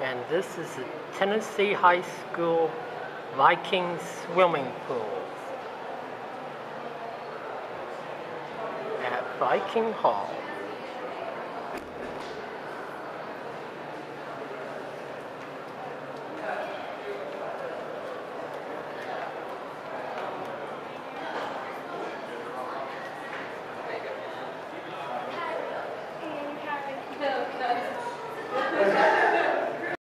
And this is the Tennessee High School Viking swimming pool at Viking Hall.